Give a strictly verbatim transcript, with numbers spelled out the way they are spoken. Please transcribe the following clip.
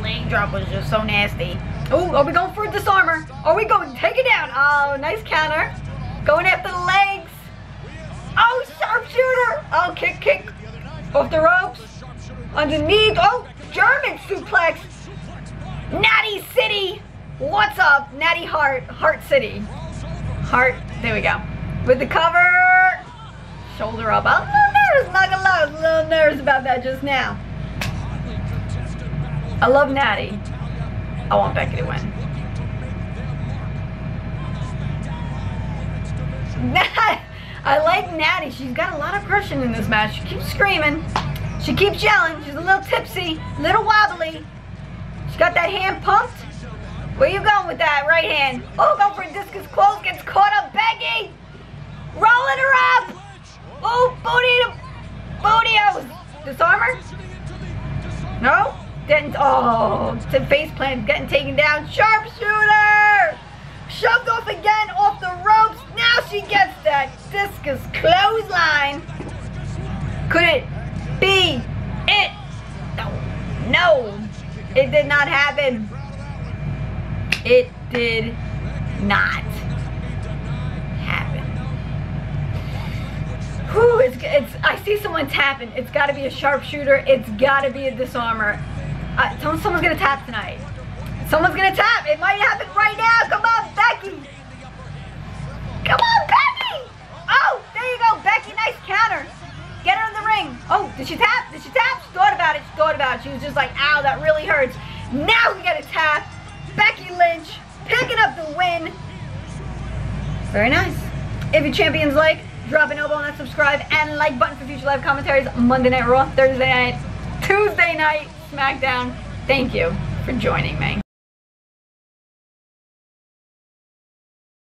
leg drop was just so nasty. Oh, are we going for a disarmer? Are we going to take it down? Oh, nice counter. Going after the legs. Oh, sharpshooter. Oh, kick, kick. Off the ropes. Underneath. Oh, German suplex. Natty City. What's up? Natty Heart. Heart City. Heart. There we go. With the cover. Shoulder up. I'm a little nervous. Not gonna lie. I was a little nervous about that just now. I love Natty. I want Becky to win. I like Natty. She's got a lot of aggression in this match. She keeps screaming. She keeps yelling. She's a little tipsy, a little wobbly. She got that hand pumped. Where you going with that right hand? Oh, go for a discus close. Gets caught up. Becky. Rolling her up. Oh, booty to booty. Disarmer? No? Didn't. Oh, to face plant. Getting taken down. Sharpshooter. Shoved off again off the ropes. Now she gets that discus clothesline. Could it be it? No. No. It did not happen. It did not happen. Whew, it's, it's, I see someone tapping. It's got to be a sharpshooter. It's got to be a disarmer. Uh, someone, someone's going to tap tonight. Someone's going to tap. It might happen right now. Come on, Becky. Come on, Becky. Oh, there you go. Becky, nice counter. Get her in the ring. Oh, did she tap? Did she tap? She thought about it. She thought about it. She was just like, ow, that really hurts. Now we got a tap. Becky Lynch picking up the win. Very nice. If your champions like, drop an elbow on that subscribe and like button for future live commentaries. Monday Night Raw, Thursday night, Tuesday night, SmackDown. Thank you for joining me.